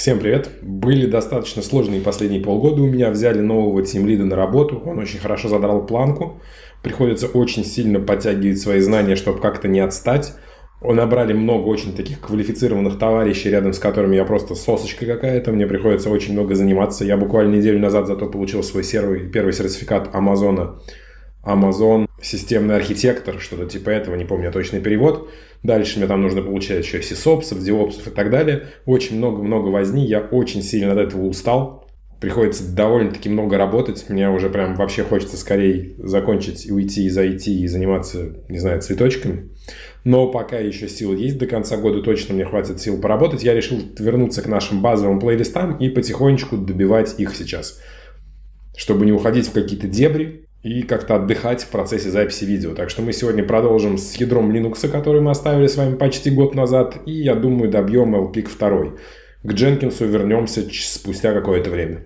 Всем привет! Были достаточно сложные последние полгода у меня. Взяли нового тимлида на работу. Он очень хорошо задрал планку. Приходится очень сильно подтягивать свои знания, чтобы как-то не отстать. Набрали много очень таких квалифицированных товарищей, рядом с которыми я просто сосочка какая-то. Мне приходится очень много заниматься. Я буквально неделю назад зато получил свой первый сертификат Амазона. Amazon системный архитектор, что-то типа этого, не помню точный перевод. Дальше мне там нужно получать еще сисопсов, диопсов и так далее. Очень много возни, я очень сильно от этого устал. Приходится довольно-таки много работать. Мне уже прям вообще хочется скорее закончить и уйти из IT и заниматься, не знаю, цветочками. Но пока еще сил есть, до конца года точно мне хватит сил поработать. Я решил вернуться к нашим базовым плейлистам и потихонечку добивать их сейчас, чтобы не уходить в какие-то дебри и как-то отдыхать в процессе записи видео. Так что мы сегодня продолжим с ядром Linux, который мы оставили с вами почти год назад. И, я думаю, добьем LPIC 2. К Дженкинсу вернемся спустя какое-то время.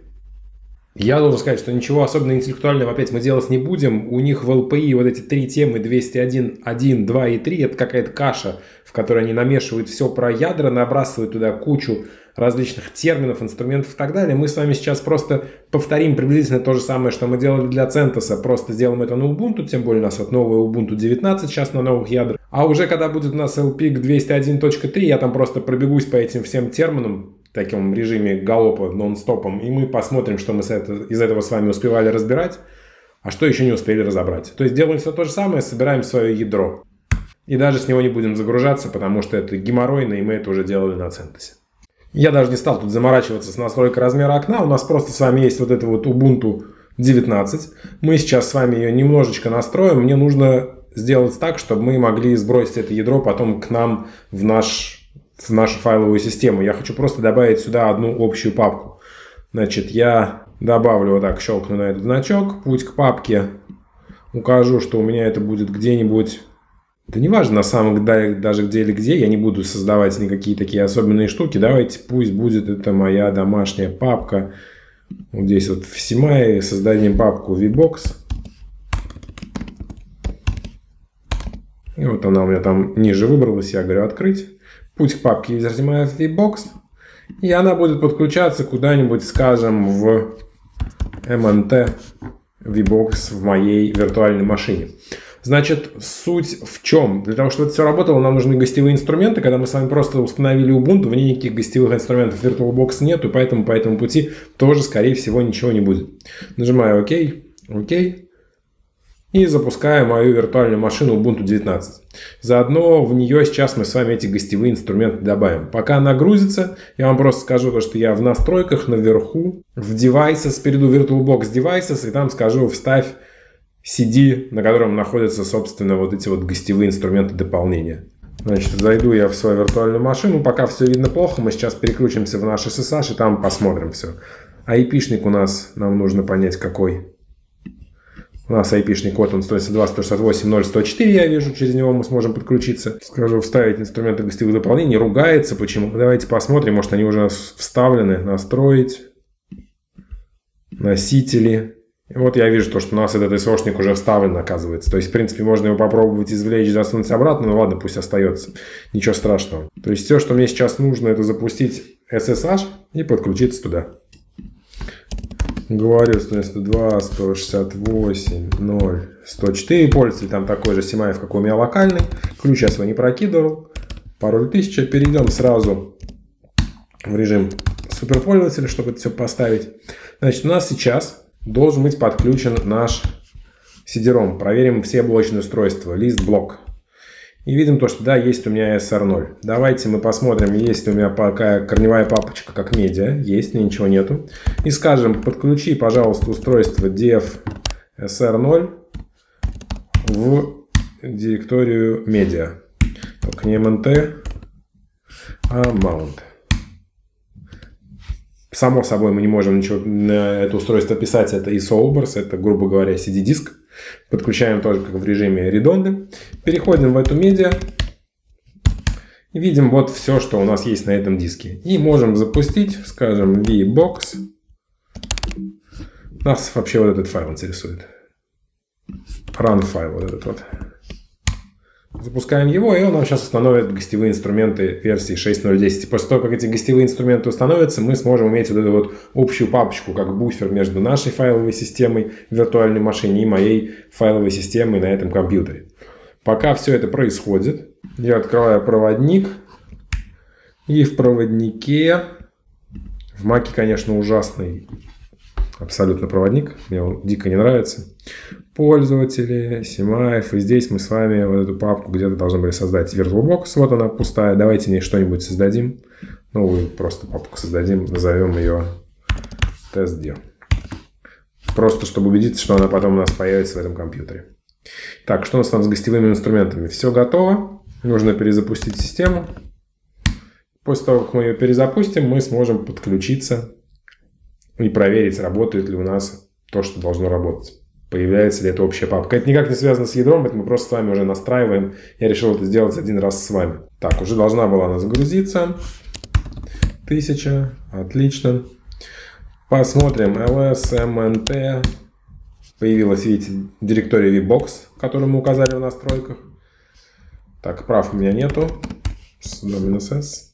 Я должен сказать, что ничего особенно интеллектуального опять мы делать не будем. У них в LPI вот эти три темы 201, 1, 2 и 3. Это какая-то каша, в которой они намешивают все про ядра, набрасывают туда кучу различных терминов, инструментов и так далее. Мы с вами сейчас просто повторим приблизительно то же самое, что мы делали для CentOS. Просто сделаем это на Ubuntu, тем более у нас вот новая Ubuntu 19 сейчас на новых ядрах. А уже когда будет у нас LPIC 201.3, я там просто пробегусь по этим всем терминам в таком режиме галопа, нон-стопом, и мы посмотрим, что мы из этого с вами успевали разбирать, а что еще не успели разобрать. То есть делаем все то же самое, собираем свое ядро. И даже с него не будем загружаться, потому что это геморройно, и мы это уже делали на CentOS. Я даже не стал тут заморачиваться с настройкой размера окна. У нас просто с вами есть вот это вот Ubuntu 19. Мы сейчас с вами ее немножечко настроим. Мне нужно сделать так, чтобы мы могли сбросить это ядро потом к нам в нашу файловую систему. Я хочу просто добавить сюда одну общую папку. Значит, я добавлю вот так, щелкну на этот значок. Путь к папке. Укажу, что у меня это будет где-нибудь... Да не важно на самом деле даже где или где, я не буду создавать никакие такие особенные штуки. Давайте пусть будет это моя домашняя папка. Вот здесь вот в CMake создадим папку VBox. И вот она у меня там ниже выбралась, я говорю открыть. Путь к папке изобретаем VBox. И она будет подключаться куда-нибудь, скажем, в MNT VBox в моей виртуальной машине. Значит, суть в чем? Для того, чтобы это все работало, нам нужны гостевые инструменты. Когда мы с вами просто установили Ubuntu, в ней никаких гостевых инструментов VirtualBox нету, поэтому по этому пути тоже, скорее всего, ничего не будет. Нажимаю ОК, ОК. И запускаю мою виртуальную машину Ubuntu 19. Заодно в нее сейчас мы с вами эти гостевые инструменты добавим. Пока она грузится, я вам просто скажу, что я в настройках наверху, в Devices, перейду в VirtualBox Devices, и там скажу «Вставь CD, на котором находятся, собственно, вот эти вот гостевые инструменты дополнения». Значит, зайду я в свою виртуальную машину. Пока все видно плохо, мы сейчас переключимся в наш SSH и там посмотрим все. IP-шник у нас, нам нужно понять какой. У нас IP-шный код, он 192.168.0.104, я вижу, через него мы сможем подключиться. Скажу вставить инструменты гостевых дополнений, ругается, почему? Давайте посмотрим, может они уже у нас вставлены. Настроить, носители. И вот я вижу, что у нас этот SSH-ник уже вставлен, оказывается. То есть, в принципе, можно его попробовать извлечь, засунуть обратно, но ладно, пусть остается. Ничего страшного. То есть, все, что мне сейчас нужно, это запустить SSH и подключиться туда. Говорю, 192, 168, 0, 104. Пользователь там такой же CMake, как у меня локальный. Ключ я свой не прокидывал. Пароль 1000. Перейдем сразу в режим суперпользователя, чтобы это все поставить. Значит, у нас сейчас должен быть подключен наш CD-ROM. Проверим все блочные устройства. Лист-блок. И видим то, что да, есть у меня SR0. Давайте мы посмотрим, есть ли у меня пока корневая папочка как медиа. Есть, ничего нету. И скажем, подключи, пожалуйста, устройство dev SR0 в директорию медиа. Только не MNT, а mount. Само собой, мы не можем ничего на это устройство писать. Это ISO-образ, это, грубо говоря, CD-диск. Подключаем тоже как в режиме редонды. Переходим в эту медиа. И видим вот все, что у нас есть на этом диске. И можем запустить, скажем, VBox. Нас вообще вот этот файл интересует. Run файл вот этот вот. Запускаем его, и он нам сейчас установит гостевые инструменты версии 6.0.10. После того, как эти гостевые инструменты установятся, мы сможем иметь вот эту вот общую папочку, как буфер между нашей файловой системой в виртуальной машине и моей файловой системой на этом компьютере. Пока все это происходит, я открываю проводник, и в проводнике, в Маке, конечно, ужасный абсолютно проводник, мне он дико не нравится. Пользователи, Симаев, и здесь мы с вами вот эту папку где-то должны были создать. VirtualBox, вот она пустая, давайте в ней что-нибудь создадим. Новую просто папку создадим, назовем ее testdir. Просто чтобы убедиться, что она потом у нас появится в этом компьютере. Так, что у нас там с гостевыми инструментами? Все готово, нужно перезапустить систему. После того, как мы ее перезапустим, мы сможем подключиться и проверить, работает ли у нас то, что должно работать. Появляется ли эта общая папка. Это никак не связано с ядром, это мы просто с вами уже настраиваем. Я решил это сделать один раз с вами. Так, уже должна была она загрузиться. 1000, отлично. Посмотрим, lsmnt. Появилась, видите, директория VBox, которую мы указали в настройках. Так, прав у меня нету. S.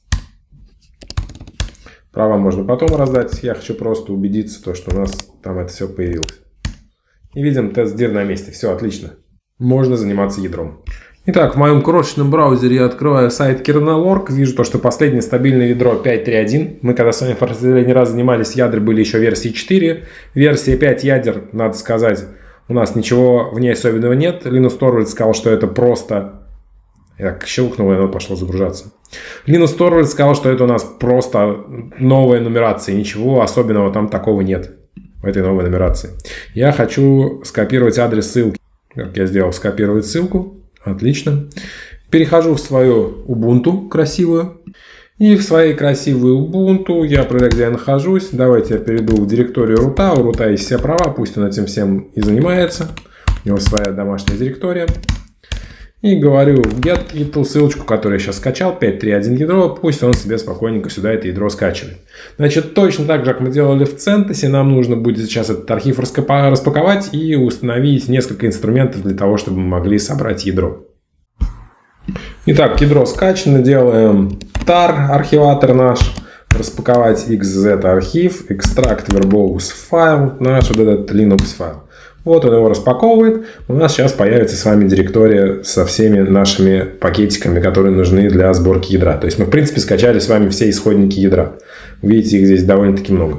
Права можно потом раздать. Я хочу просто убедиться, что у нас там это все появилось. И видим, testdir на месте. Все, отлично. Можно заниматься ядром. Итак, в моем крошечном браузере я открываю сайт kernel.org. Вижу что последнее стабильное ядро 5.3.1. Мы когда с вами в последний раз занимались, ядра были еще версии 4. Версия 5 ядер, надо сказать, у нас ничего в ней особенного нет. Linus Torvalds сказал, что это просто... Я щелкнул, и оно пошло загружаться. Linus Torvalds сказал, что это у нас просто новая нумерация. Ничего особенного там такого нет в этой новой нумерации. Я хочу скопировать адрес ссылки. Как я сделал, скопировать ссылку. Отлично. Перехожу в свою Ubuntu красивую. И в своей красивой Ubuntu я проверяю, где я нахожусь. Давайте я перейду в директорию рута. У рута есть все права, пусть он этим всем и занимается. У него своя домашняя директория. И говорю в get и ту ссылочку, которую я сейчас скачал, 5.3.1 ядро, пусть он себе спокойненько сюда это ядро скачивает. Значит, точно так же, как мы делали в CentOS, нам нужно будет сейчас этот архив распаковать и установить несколько инструментов для того, чтобы мы могли собрать ядро. Итак, ядро скачано, делаем tar, архиватор наш, распаковать xz архив, extract verbose файл, наш вот этот Linux файл. Вот он его распаковывает. У нас сейчас появится с вами директория со всеми нашими пакетиками, которые нужны для сборки ядра. То есть мы, в принципе, скачали с вами все исходники ядра. Видите, их здесь довольно-таки много.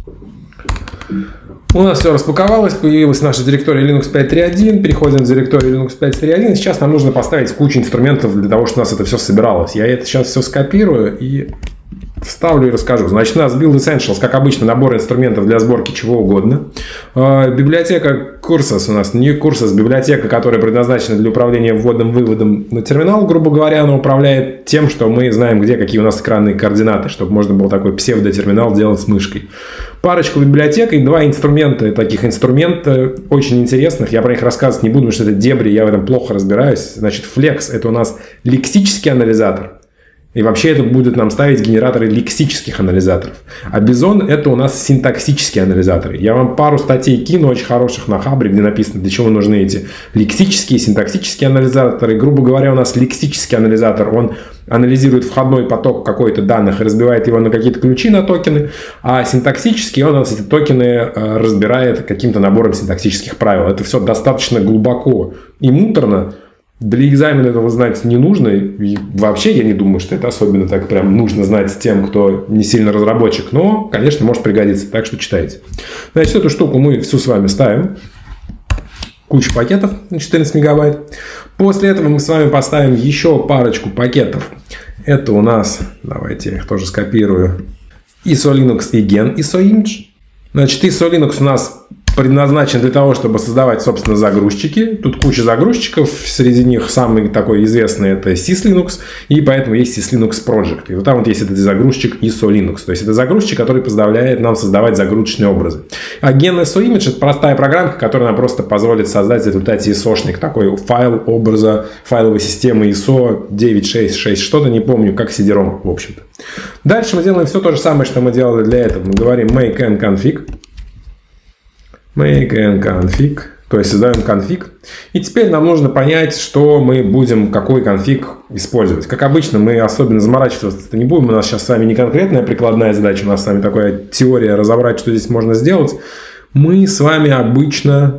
У нас все распаковалось, появилась наша директория Linux 5.3.1. Переходим в директорию Linux 5.3.1. Сейчас нам нужно поставить кучу инструментов для того, чтобы у нас это все собиралось. Я это сейчас все скопирую и вставлю и расскажу. Значит, у нас Build Essentials, как обычно, набор инструментов для сборки чего угодно. Библиотека Curses у нас, не Curses, библиотека, которая предназначена для управления вводом-выводом на терминал, грубо говоря, она управляет тем, что мы знаем, где какие у нас экранные координаты, чтобы можно было такой псевдотерминал делать с мышкой. Парочку библиотек и два инструмента, таких инструмента очень интересных. Я про них рассказывать не буду, потому что это дебри, я в этом плохо разбираюсь. Значит, Flex — это у нас лексический анализатор. И вообще это будет нам ставить генераторы лексических анализаторов. А Bison — это у нас синтаксические анализаторы. Я вам пару статей кину очень хороших на Хабре, где написано, для чего нужны эти лексические, синтаксические анализаторы. Грубо говоря, у нас лексический анализатор, он анализирует входной поток какой-то данных и разбивает его на какие-то ключи на токены. А синтаксический, он у нас эти токены разбирает каким-то набором синтаксических правил. Это все достаточно глубоко и муторно. Для экзамена этого знать не нужно. И вообще я не думаю, что это особенно так прям нужно знать тем, кто не сильно разработчик. Но, конечно, может пригодиться. Так что читайте. Значит, эту штуку мы всю с вами ставим. Кучу пакетов на 14 мегабайт. После этого мы с вами поставим еще парочку пакетов. Это у нас, давайте я их тоже скопирую, ISO Linux и Gen ISO Image. Значит, ISO Linux у нас предназначен для того, чтобы создавать, собственно, загрузчики. Тут куча загрузчиков, среди них самый такой известный — это SysLinux, и поэтому есть SysLinux Project. И вот там вот есть этот загрузчик ISO Linux. То есть это загрузчик, который позволяет нам создавать загрузочные образы. А Gen ISO Image — это простая программка, которая нам просто позволит создать в результате ISO-шник, такой файл образа файловой системы ISO 9.6.6, что-то не помню, как CD-ROM, в общем-то. Дальше мы делаем все то же самое, что мы делали для этого. Мы говорим make n config. Make n config. То есть создаем конфиг. И теперь нам нужно понять, что мы будем, какой конфиг использовать. Как обычно, мы особенно заморачиваться не будем. У нас сейчас с вами не конкретная прикладная задача, у нас с вами такая теория разобрать, что здесь можно сделать. Мы с вами обычно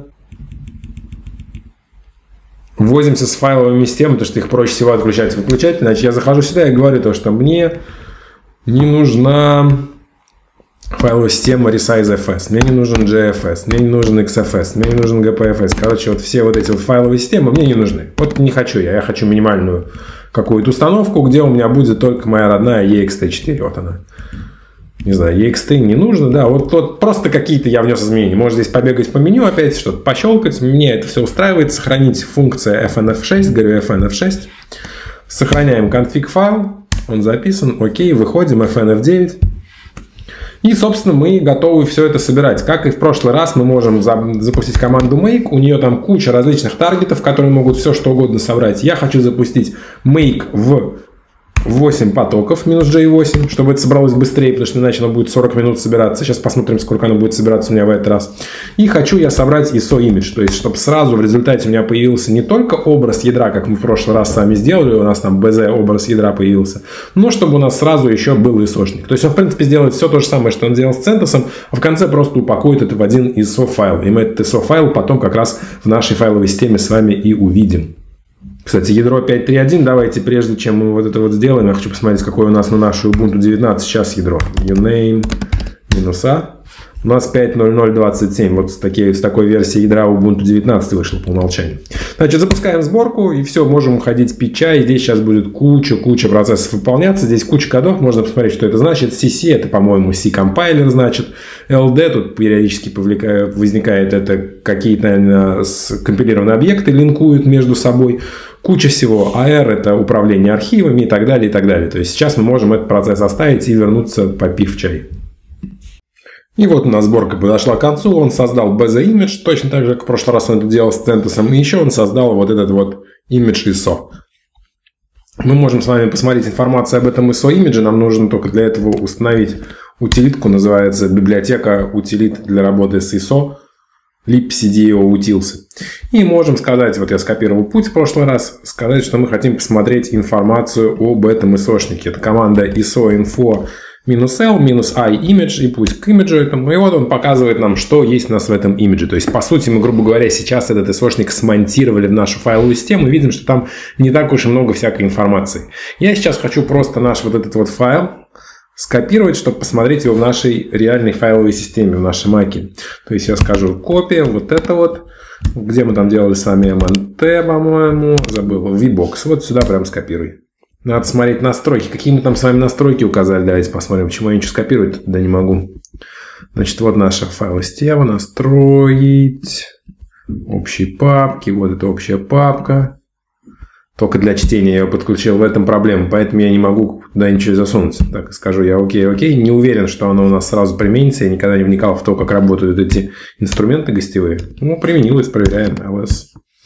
возимся с файловыми системами, потому что их проще всего отключать и выключать. Значит, я захожу сюда и говорю то, что мне не нужна файловая система resize.fs, мне не нужен JFS, мне не нужен XFS, мне не нужен GPFS. Короче, вот все вот эти вот файловые системы мне не нужны. Вот не хочу я хочу минимальную какую-то установку, где у меня будет только моя родная EXT4. Вот она. Не знаю, EXT не нужно, да, вот просто какие-то я внес изменения. Можно здесь побегать по меню, опять что-то пощелкать. Мне это все устраивает. Сохранить функция FNF6, говорю FNF6. Сохраняем конфиг файл, он записан, окей, выходим, FNF9. И, собственно, мы готовы все это собирать. Как и в прошлый раз, мы можем запустить команду make. У нее там куча различных таргетов, которые могут все что угодно собрать. Я хочу запустить make в 8 потоков, минус J8, чтобы это собралось быстрее, потому что иначе оно будет 40 минут собираться. Сейчас посмотрим, сколько оно будет собираться у меня в этот раз. И хочу я собрать ISO image, то есть, чтобы сразу в результате у меня появился не только образ ядра, как мы в прошлый раз с вами сделали, у нас там BZ образ ядра появился, но чтобы у нас сразу еще был ISO-шник. То есть, он, в принципе, сделает все то же самое, что он делал с CentOS, а в конце просто упакует это в один ISO-файл. И мы этот ISO-файл потом как раз в нашей файловой системе с вами и увидим. Кстати, ядро 5.3.1, давайте, прежде чем мы вот это вот сделаем, я хочу посмотреть, какое у нас на нашу Ubuntu 19 сейчас ядро. Uname -a. У нас 5.0.0.27. Вот с такой версией ядра Ubuntu 19 вышло по умолчанию. Значит, запускаем сборку, и все, можем уходить пить чай. Здесь сейчас будет куча процессов выполняться. Здесь куча кодов, можно посмотреть, что это значит. CC, это, по-моему, C-компайлер значит. LD, тут периодически возникает это какие-то компилированные объекты, линкуют между собой. Куча всего. AR – это управление архивами и так далее, и так далее. То есть сейчас мы можем этот процесс оставить и вернуться, попив чай. И вот у нас сборка подошла к концу. Он создал BZ image, точно так же, как в прошлый раз он это делал с CentOS. И еще он создал вот этот вот image ISO. Мы можем с вами посмотреть информацию об этом ISO имидже. Нам нужно только для этого установить утилитку, называется библиотека утилит для работы с ISO. libcdo utils. И можем сказать, вот я скопировал путь в прошлый раз, сказать, что мы хотим посмотреть информацию об этом ISO-шнике. Это команда ISO-info -l, -i image и путь к имиджу этому. И вот он показывает нам, что есть у нас в этом имидже. То есть, по сути, мы, грубо говоря, сейчас этот ISO-шник смонтировали в нашу файловую систему и видим, что там не так уж и много всякой информации. Я сейчас хочу просто наш вот этот вот файл скопировать, чтобы посмотреть его в нашей реальной файловой системе, в нашем маке. То есть я скажу копия, вот это вот, где мы там делали с вами MNT, по-моему, забыл, VBox, вот сюда прям скопируй. Надо смотреть настройки, какие мы там с вами настройки указали, давайте посмотрим, почему я ничего скопировать туда не могу. Значит, вот наша файловая система, настроить, общие папки, вот эта общая папка. Только для чтения я ее подключил, в этом проблема, поэтому я не могу туда ничего засунуть. Так скажу я окей. Не уверен, что оно у нас сразу применится. Я никогда не вникал в то, как работают эти инструменты гостевые. Ну, применилось, проверяем. ls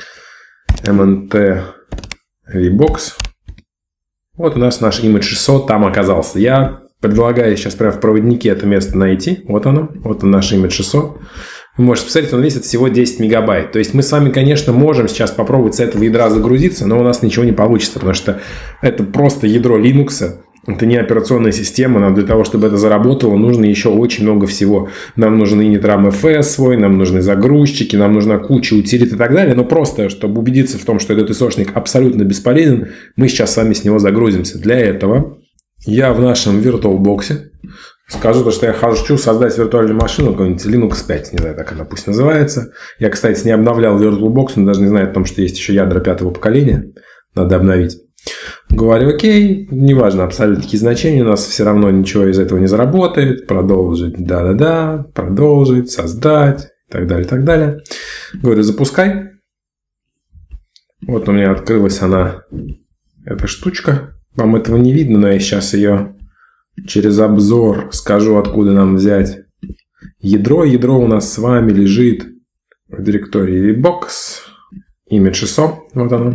mnt vbox. Вот у нас наш image ISO там оказался. Я предлагаю сейчас прямо в проводнике это место найти. Вот оно. Вот он наш image ISO. Вы можете посмотреть, он весит всего 10 мегабайт. То есть мы с вами, конечно, можем сейчас попробовать с этого ядра загрузиться, но у нас ничего не получится, потому что это просто ядро Linux. Это не операционная система. Нам для того, чтобы это заработало, нужно еще очень много всего. Нам нужен initram FS свой, нам нужны загрузчики, нам нужна куча утилит и так далее. Но просто, чтобы убедиться в том, что этот ISO-шник абсолютно бесполезен, мы сейчас с вами с него загрузимся. Для этого я в нашем VirtualBox скажу, что я хочу создать виртуальную машину, какой-нибудь Linux 5, не знаю, так она пусть называется. Я, кстати, не обновлял VirtualBox, но даже не знаю о том, что есть еще ядра 5-го поколения. Надо обновить. Говорю, окей, неважно, абсолютно какие значения, у нас все равно ничего из этого не заработает. Продолжить, да-да-да, продолжить, создать, и так далее, и так далее. Говорю, запускай. Вот у меня открылась она, эта штучка. Вам этого не видно, но я сейчас ее через обзор скажу, откуда нам взять ядро. Ядро у нас с вами лежит в директории VBox, image ISO, вот оно.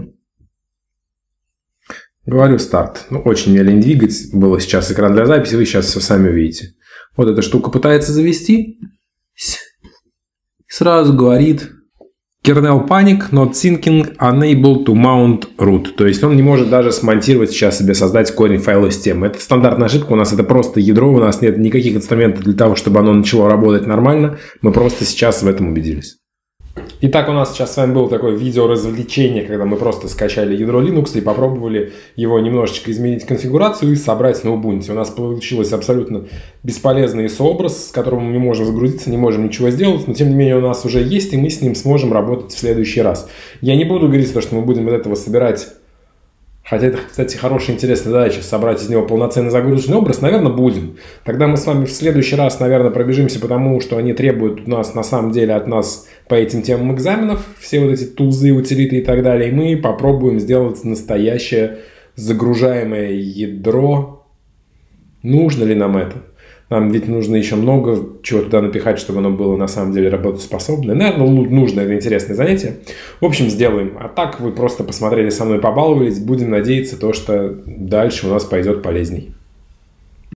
Говорю старт. Ну, очень мне лень двигать. Было сейчас экран для записи, вы сейчас все сами увидите. Вот эта штука пытается завести. Сразу говорит Kernel panic, not syncing, unable to mount root. То есть он не может даже смонтировать сейчас себе, создать корень файловой системы. Это стандартная ошибка, у нас это просто ядро, у нас нет никаких инструментов для того, чтобы оно начало работать нормально. Мы просто сейчас в этом убедились. Итак, у нас сейчас с вами было такое видео-развлечение, когда мы просто скачали ядро Linux и попробовали его немножечко изменить конфигурацию и собрать на Ubuntu. У нас получилось абсолютно бесполезный сообраз, с которым мы не можем загрузиться, не можем ничего сделать, но тем не менее у нас уже есть, и мы с ним сможем работать в следующий раз. Я не буду говорить, что мы будем из этого собирать... Хотя это, кстати, хорошая, интересная задача, собрать из него полноценный загрузочный образ, наверное, будем. Тогда мы с вами в следующий раз, наверное, пробежимся, потому что они требуют у нас, на самом деле, от нас по этим темам экзаменов, все вот эти тулзы, утилиты и так далее, и мы попробуем сделать настоящее загружаемое ядро. Нужно ли нам это? Нам ведь нужно еще много чего туда напихать, чтобы оно было на самом деле работоспособное. Наверное, нужно, это интересное занятие. В общем, сделаем. А так вы просто посмотрели со мной, побаловались. Будем надеяться, что дальше у нас пойдет полезней.